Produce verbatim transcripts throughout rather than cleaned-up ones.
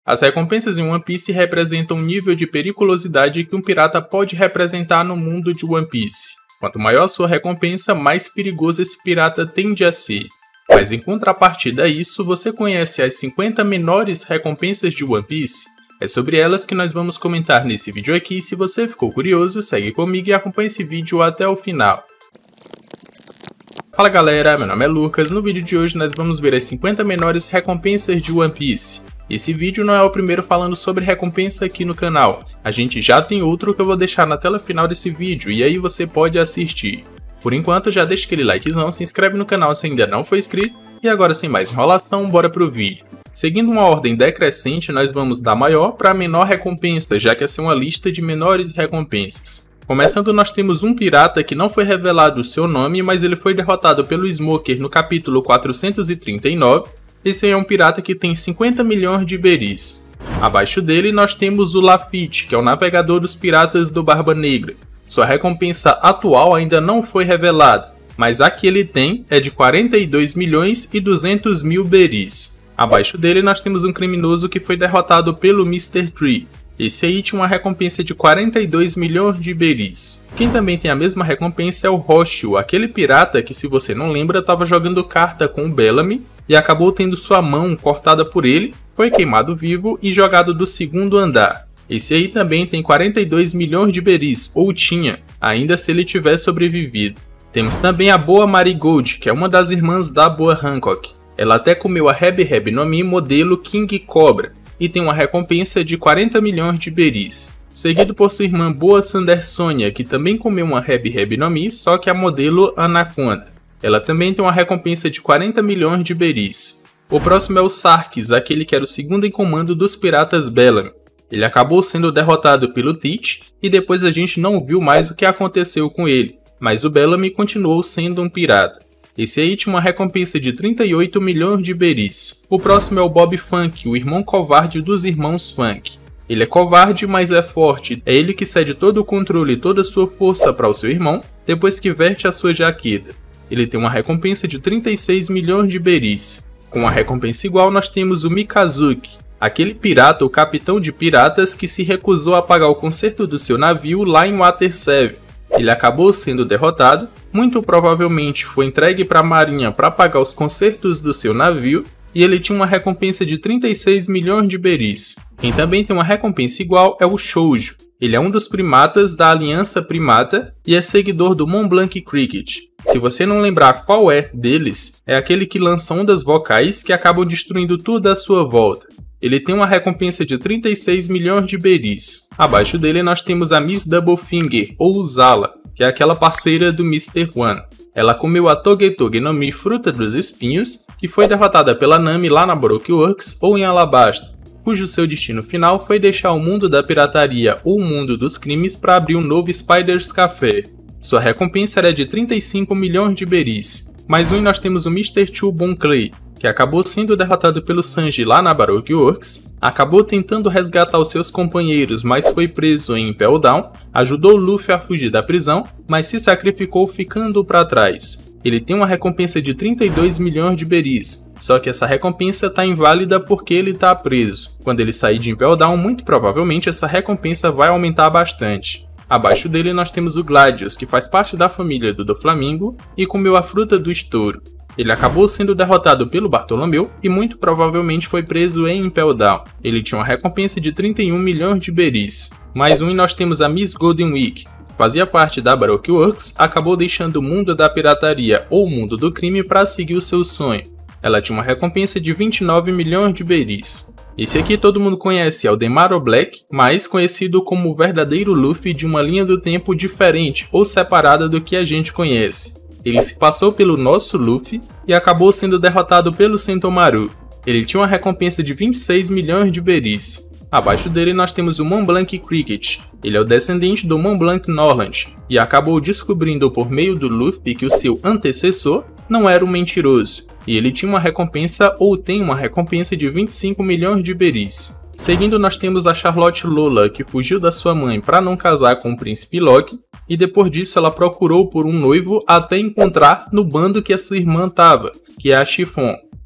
As recompensas em One Piece representam o nível de periculosidade que um pirata pode representar no mundo de One Piece. Quanto maior a sua recompensa, mais perigoso esse pirata tende a ser. Mas em contrapartida a isso, você conhece as cinquenta menores recompensas de One Piece? É sobre elas que nós vamos comentar nesse vídeo aqui. Se você ficou curioso, segue comigo e acompanhe esse vídeo até o final. Fala galera, meu nome é Lucas. No vídeo de hoje nós vamos ver as cinquenta menores recompensas de One Piece. Esse vídeo não é o primeiro falando sobre recompensa aqui no canal. A gente já tem outro que eu vou deixar na tela final desse vídeo e aí você pode assistir. Por enquanto já deixa aquele likezão, se inscreve no canal se ainda não for inscrito. E agora sem mais enrolação, bora pro vídeo. Seguindo uma ordem decrescente, nós vamos da maior para a menor recompensa, já que essa é uma lista de menores recompensas. Começando, nós temos um pirata que não foi revelado o seu nome, mas ele foi derrotado pelo Smoker no capítulo quatrocentos e trinta e nove. Esse é um pirata que tem cinquenta milhões de beris. Abaixo dele nós temos o Lafitte, que é o navegador dos piratas do Barba Negra. Sua recompensa atual ainda não foi revelada, mas a que ele tem é de quarenta e dois milhões e duzentos mil beris. Abaixo dele nós temos um criminoso que foi derrotado pelo mister Tree. Esse aí tinha uma recompensa de quarenta e dois milhões de beris. Quem também tem a mesma recompensa é o Roshu, aquele pirata que, se você não lembra, estava jogando carta com o Bellamy e acabou tendo sua mão cortada por ele, foi queimado vivo e jogado do segundo andar. Esse aí também tem quarenta e dois milhões de beris, ou tinha, ainda se ele tiver sobrevivido. Temos também a Boa Marigold, que é uma das irmãs da Boa Hancock. Ela até comeu a Hebe Hebe no Mi modelo King Cobra e tem uma recompensa de quarenta milhões de beris. Seguido por sua irmã Boa Sandersonia, que também comeu uma Hebe Hebe no Mi, só que a modelo Anaconda. Ela também tem uma recompensa de quarenta milhões de beris. O próximo é o Sarkis, aquele que era o segundo em comando dos piratas Bellamy. Ele acabou sendo derrotado pelo Teach e depois a gente não viu mais o que aconteceu com ele, mas o Bellamy continuou sendo um pirata. Esse aí tinha uma recompensa de trinta e oito milhões de beris. O próximo é o Bob Funk, o irmão covarde dos irmãos Funk. Ele é covarde, mas é forte. É ele que cede todo o controle e toda a sua força para o seu irmão, depois que veste a sua jaqueta. Ele tem uma recompensa de trinta e seis milhões de beris. Com a recompensa igual nós temos o Mikazuki, aquele pirata ou capitão de piratas que se recusou a pagar o conserto do seu navio lá em Water sete. Ele acabou sendo derrotado, muito provavelmente foi entregue para a marinha para pagar os consertos do seu navio, e ele tinha uma recompensa de trinta e seis milhões de beris. Quem também tem uma recompensa igual é o Shoujo. Ele é um dos primatas da Aliança Primata e é seguidor do Mont Blanc Cricket. Se você não lembrar qual é deles, é aquele que lança ondas vocais que acabam destruindo tudo à sua volta. Ele tem uma recompensa de trinta e seis milhões de beris. Abaixo dele nós temos a Miss Doublefinger, ou Zala, que é aquela parceira do mister One. Ela comeu a Togetoge no Mi Fruta dos Espinhos, que foi derrotada pela Nami lá na Baroque Works ou em Alabasta, cujo seu destino final foi deixar o mundo da pirataria ou o mundo dos crimes para abrir um novo Spider's Café. Sua recompensa era de trinta e cinco milhões de beris. Mais um nós temos o mister Two Bon Clay, que acabou sendo derrotado pelo Sanji lá na Baroque Works, acabou tentando resgatar os seus companheiros, mas foi preso em Impel Down, ajudou Luffy a fugir da prisão, mas se sacrificou ficando para trás. Ele tem uma recompensa de trinta e dois milhões de beris, só que essa recompensa está inválida porque ele está preso. Quando ele sair de Impel Down, muito provavelmente essa recompensa vai aumentar bastante. Abaixo dele nós temos o Gladius, que faz parte da família do Doflamingo e comeu a fruta do estouro. Ele acabou sendo derrotado pelo Bartolomeu e muito provavelmente foi preso em Impel Down. Ele tinha uma recompensa de trinta e um milhões de beris. Mais um e nós temos a Miss Golden Week, que fazia parte da Baroque Works, acabou deixando o mundo da pirataria ou o mundo do crime para seguir o seu sonho. Ela tinha uma recompensa de vinte e nove milhões de beris. Esse aqui todo mundo conhece, é o Demaro Black, mais conhecido como o verdadeiro Luffy de uma linha do tempo diferente ou separada do que a gente conhece. Ele se passou pelo nosso Luffy e acabou sendo derrotado pelo Sentomaru. Ele tinha uma recompensa de vinte e seis milhões de beris. Abaixo dele nós temos o Mont Blanc Cricket. Ele é o descendente do Mont Blanc Norland e acabou descobrindo por meio do Luffy que o seu antecessor não era um mentiroso. E ele tinha uma recompensa ou tem uma recompensa de vinte e cinco milhões de beris. Seguindo nós temos a Charlotte Lola, que fugiu da sua mãe para não casar com o príncipe Loki, e depois disso ela procurou por um noivo até encontrar no bando que a sua irmã estava, que é a Chiffon.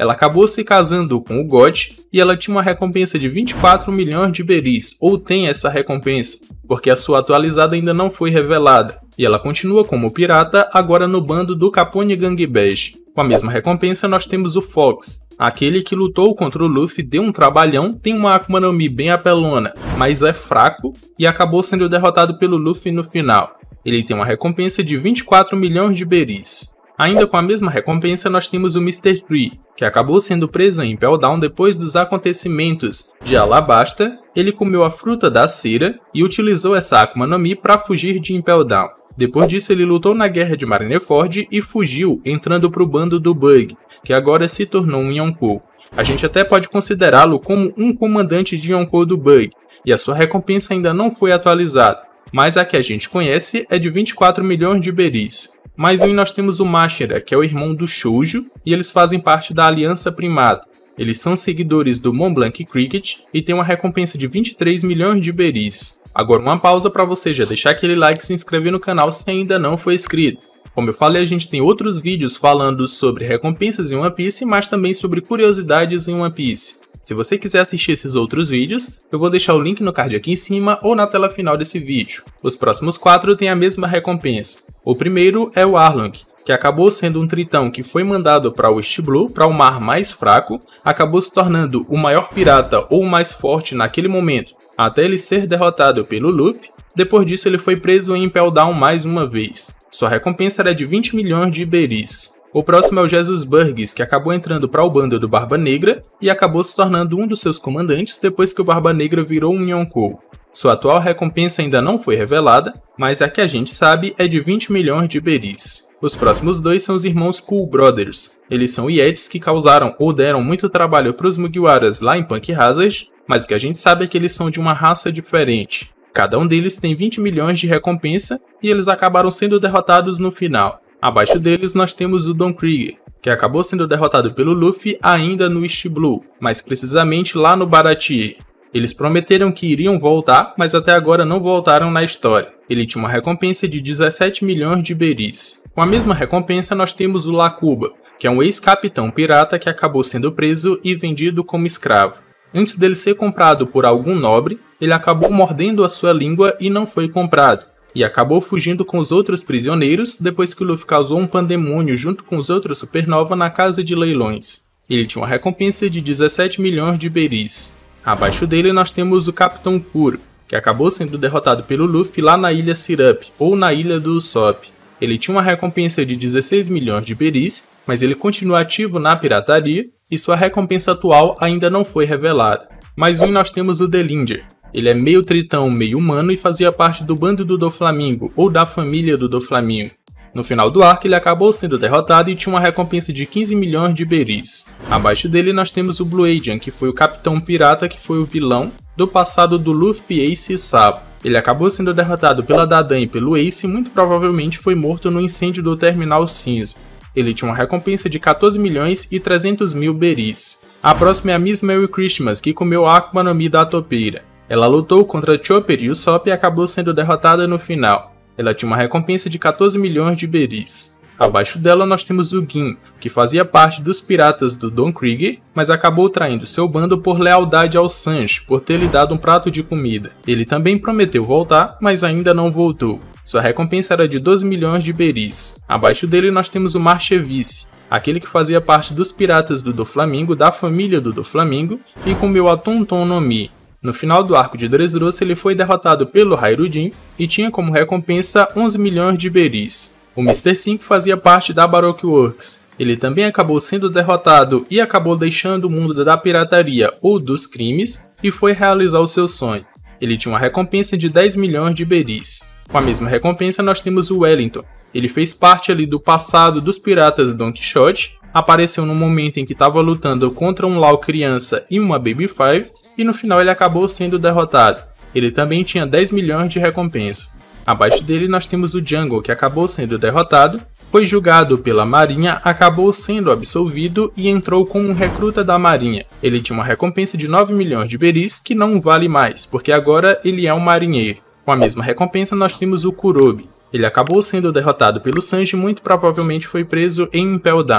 ela acabou se casando com o God e ela tinha uma recompensa de vinte e quatro milhões de beris, ou tem essa recompensa, porque a sua atualizada ainda não foi revelada, e ela continua como pirata agora no bando do Capone Gang Bege. Com a mesma recompensa nós temos o Fox, aquele que lutou contra o Luffy, deu um trabalhão, tem uma Akuma no Mi bem apelona, mas é fraco e acabou sendo derrotado pelo Luffy no final. Ele tem uma recompensa de vinte e quatro milhões de beris. Ainda com a mesma recompensa nós temos o mister Tree, que acabou sendo preso em Impel Down depois dos acontecimentos de Alabasta. Ele comeu a fruta da cera e utilizou essa Akuma no Mi para fugir de Impel Down. Depois disso ele lutou na guerra de Marineford e fugiu, entrando para o bando do Bug, que agora se tornou um Yonkou. A gente até pode considerá-lo como um comandante de Yonkou do Bug, e a sua recompensa ainda não foi atualizada, mas a que a gente conhece é de vinte e quatro milhões de beris. Mais um nós temos o Mashira, que é o irmão do Shoujo, e eles fazem parte da Aliança Primado. Eles são seguidores do Mont Blanc Cricket e têm uma recompensa de vinte e três milhões de beris. Agora uma pausa para você já deixar aquele like e se inscrever no canal se ainda não for inscrito. Como eu falei, a gente tem outros vídeos falando sobre recompensas em One Piece, mas também sobre curiosidades em One Piece. Se você quiser assistir esses outros vídeos, eu vou deixar o link no card aqui em cima ou na tela final desse vídeo. Os próximos quatro têm a mesma recompensa. O primeiro é o Arlong, que acabou sendo um tritão que foi mandado para o East Blue, para o mar mais fraco, acabou se tornando o maior pirata ou o mais forte naquele momento, até ele ser derrotado pelo Luffy. Depois disso ele foi preso em Impel Down mais uma vez. Sua recompensa era de vinte milhões de beris. O próximo é o Jesus Burgess, que acabou entrando para o bando do Barba Negra e acabou se tornando um dos seus comandantes depois que o Barba Negra virou um Yonkou. Sua atual recompensa ainda não foi revelada, mas a que a gente sabe é de vinte milhões de beris. Os próximos dois são os irmãos Cool Brothers. Eles são Yetis que causaram ou deram muito trabalho para os Mugiwaras lá em Punk Hazard, mas o que a gente sabe é que eles são de uma raça diferente. Cada um deles tem vinte milhões de recompensa e eles acabaram sendo derrotados no final. Abaixo deles nós temos o Don Krieger, que acabou sendo derrotado pelo Luffy ainda no East Blue, mais precisamente lá no Baratie. Eles prometeram que iriam voltar, mas até agora não voltaram na história. Ele tinha uma recompensa de dezessete milhões de beris. Com a mesma recompensa nós temos o Lakuba, que é um ex-capitão pirata que acabou sendo preso e vendido como escravo. Antes dele ser comprado por algum nobre, ele acabou mordendo a sua língua e não foi comprado, e acabou fugindo com os outros prisioneiros depois que o Luffy causou um pandemônio junto com os outros Supernova na casa de leilões. Ele tinha uma recompensa de dezessete milhões de beris. Abaixo dele nós temos o Capitão Kuro, que acabou sendo derrotado pelo Luffy lá na Ilha Syrup, ou na Ilha do Usopp. Ele tinha uma recompensa de dezesseis milhões de beris, mas ele continua ativo na pirataria e sua recompensa atual ainda não foi revelada. Mais um nós temos o Delinger. Ele é meio tritão, meio humano e fazia parte do bando do Doflamingo, ou da família do Doflamingo. No final do arco ele acabou sendo derrotado e tinha uma recompensa de quinze milhões de beris. Abaixo dele nós temos o Blue Agent, que foi o capitão pirata que foi o vilão do passado do Luffy, Ace e Sabo. Ele acabou sendo derrotado pela Dadan e pelo Ace e muito provavelmente foi morto no incêndio do Terminal Cinza. Ele tinha uma recompensa de quatorze milhões e trezentos mil beris. A próxima é a Miss Merry Christmas, que comeu a Akuma no Mi da topeira. Ela lutou contra Chopper e Usopp e acabou sendo derrotada no final. Ela tinha uma recompensa de quatorze milhões de beris. Abaixo dela nós temos o Gin, que fazia parte dos piratas do Don Krieger, mas acabou traindo seu bando por lealdade ao Sanji, por ter lhe dado um prato de comida. Ele também prometeu voltar, mas ainda não voltou. Sua recompensa era de doze milhões de beris. Abaixo dele nós temos o Marchevice, aquele que fazia parte dos piratas do Doflamingo, da família do Doflamingo, e comeu a Tonton no Mi. No final do arco de Dressrosa ele foi derrotado pelo Hairudin e tinha como recompensa onze milhões de beris. O mister cinco fazia parte da Baroque Works. Ele também acabou sendo derrotado e acabou deixando o mundo da pirataria ou dos crimes e foi realizar o seu sonho. Ele tinha uma recompensa de dez milhões de beris. Com a mesma recompensa nós temos o Wellington. Ele fez parte ali do passado dos piratas Don Quixote, apareceu no momento em que estava lutando contra um Law criança e uma Baby Five, e no final ele acabou sendo derrotado. Ele também tinha dez milhões de recompensa. Abaixo dele nós temos o Jungle, que acabou sendo derrotado, foi julgado pela Marinha, acabou sendo absolvido e entrou como um recruta da Marinha. Ele tinha uma recompensa de nove milhões de beris, que não vale mais, porque agora ele é um marinheiro. Com a mesma recompensa nós temos o Kurobe. Ele acabou sendo derrotado pelo Sanji e muito provavelmente foi preso em Impel Down.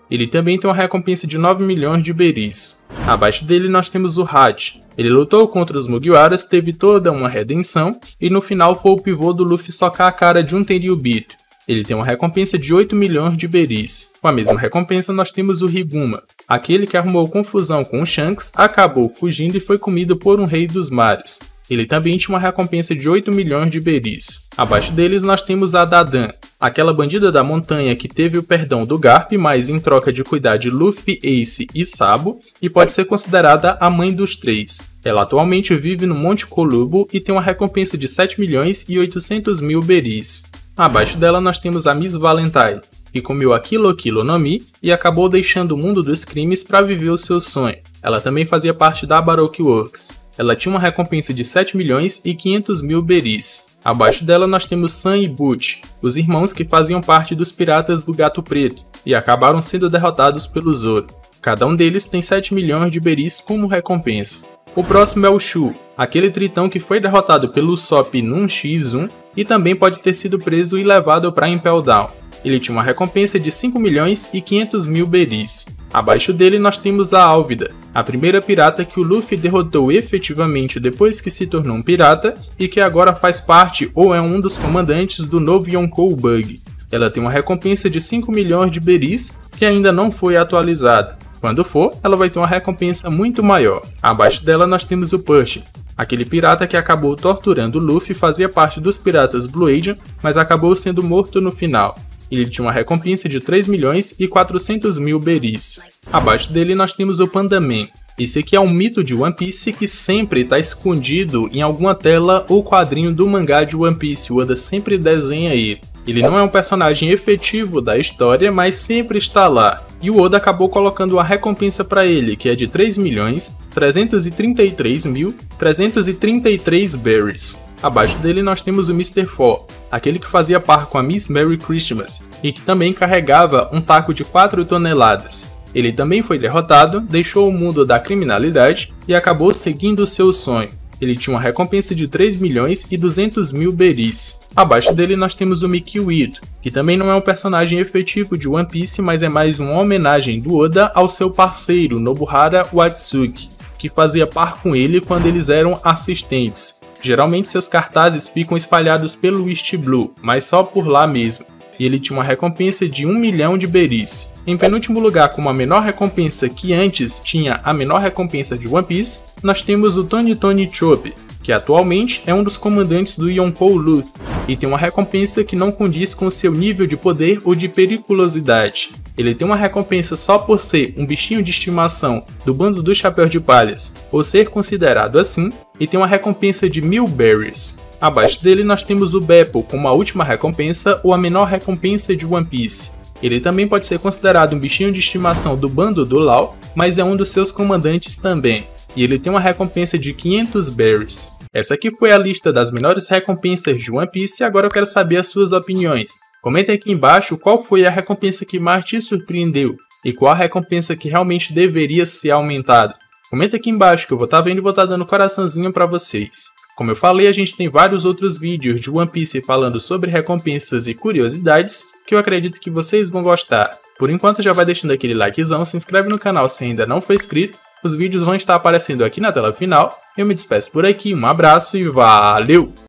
Ele também tem uma recompensa de nove milhões de Beris. Abaixo dele nós temos o Hachi. Ele lutou contra os Mugiwaras, teve toda uma redenção, e no final foi o pivô do Luffy socar a cara de um Tenryubito. Ele tem uma recompensa de oito milhões de Beris. Com a mesma recompensa nós temos o Riguma. Aquele que arrumou confusão com o Shanks, acabou fugindo e foi comido por um rei dos mares. Ele também tinha uma recompensa de oito milhões de Beris. Abaixo deles nós temos a Dadan, aquela bandida da montanha que teve o perdão do Garp, mas em troca de cuidar de Luffy, Ace e Sabo, e pode ser considerada a mãe dos três. Ela atualmente vive no Monte Kolubo e tem uma recompensa de sete milhões e oitocentos mil Beris. Abaixo dela nós temos a Miss Valentine, que comeu a Kilo Kilo no Mi e acabou deixando o mundo dos crimes para viver o seu sonho. Ela também fazia parte da Baroque Works. Ela tinha uma recompensa de sete milhões e quinhentos mil Beris. Abaixo dela nós temos Sam e Butch, os irmãos que faziam parte dos Piratas do Gato Preto e acabaram sendo derrotados pelo Zoro. Cada um deles tem sete milhões de Beris como recompensa. O próximo é o Shu, aquele tritão que foi derrotado pelo Usopp num xis um e também pode ter sido preso e levado para Impel Down. Ele tinha uma recompensa de cinco milhões e quinhentos mil Beris. Abaixo dele nós temos a Álvida, a primeira pirata que o Luffy derrotou efetivamente depois que se tornou um pirata e que agora faz parte ou é um dos comandantes do novo Yonkou Bug. Ela tem uma recompensa de cinco milhões de Beris que ainda não foi atualizada. Quando for, ela vai ter uma recompensa muito maior. Abaixo dela nós temos o Pershing, aquele pirata que acabou torturando o Luffy, fazia parte dos piratas Blue Agent, mas acabou sendo morto no final. Ele tinha uma recompensa de três milhões e quatrocentos mil Beris. Abaixo dele nós temos o Panda Man. Esse aqui é um mito de One Piece que sempre está escondido em alguma tela ou quadrinho do mangá de One Piece. O Oda sempre desenha ele. Ele não é um personagem efetivo da história, mas sempre está lá. E o Oda acabou colocando uma recompensa para ele, que é de três milhões trezentos e trinta e três mil trezentos e trinta e três Berries. Abaixo dele nós temos o mister Four, aquele que fazia par com a Miss Merry Christmas e que também carregava um taco de quatro toneladas. Ele também foi derrotado, deixou o mundo da criminalidade e acabou seguindo seu sonho. Ele tinha uma recompensa de três milhões e duzentos mil Beris. Abaixo dele nós temos o Mikio Ito, que também não é um personagem efetivo de One Piece, mas é mais uma homenagem do Oda ao seu parceiro Nobuhara Watsuki, que fazia par com ele quando eles eram assistentes. Geralmente seus cartazes ficam espalhados pelo East Blue, mas só por lá mesmo. E ele tinha uma recompensa de um milhão de Beris. Em penúltimo lugar, com uma menor recompensa que antes tinha a menor recompensa de One Piece, nós temos o Tony Tony Chopper, que atualmente é um dos comandantes do Yonkou Luffy, e tem uma recompensa que não condiz com seu nível de poder ou de periculosidade. Ele tem uma recompensa só por ser um bichinho de estimação do bando do Chapéu de Palhas, ou ser considerado assim, e tem uma recompensa de mil Berries. Abaixo dele nós temos o Beppo como a última recompensa ou a menor recompensa de One Piece. Ele também pode ser considerado um bichinho de estimação do bando do Law, mas é um dos seus comandantes também, e ele tem uma recompensa de quinhentos Berries. Essa aqui foi a lista das menores recompensas de One Piece e agora eu quero saber as suas opiniões. Comente aqui embaixo qual foi a recompensa que mais te surpreendeu e qual a recompensa que realmente deveria ser aumentada. Comenta aqui embaixo que eu vou estar vendo e vou estar dando coraçãozinho para vocês. Como eu falei, a gente tem vários outros vídeos de One Piece falando sobre recompensas e curiosidades que eu acredito que vocês vão gostar. Por enquanto já vai deixando aquele likezão, se inscreve no canal se ainda não for inscrito, os vídeos vão estar aparecendo aqui na tela final. Eu me despeço por aqui, um abraço e valeu!